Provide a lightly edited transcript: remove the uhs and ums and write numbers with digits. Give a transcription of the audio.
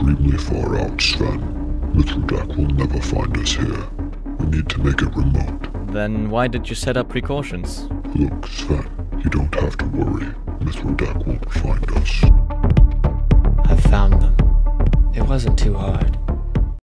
extremely far out, Sven. mythrodak will never find us here. We need to make it remote. Then why did you set up precautions? Look, Sven, you don't have to worry. mythrodak won't find us. I found them. It wasn't too hard.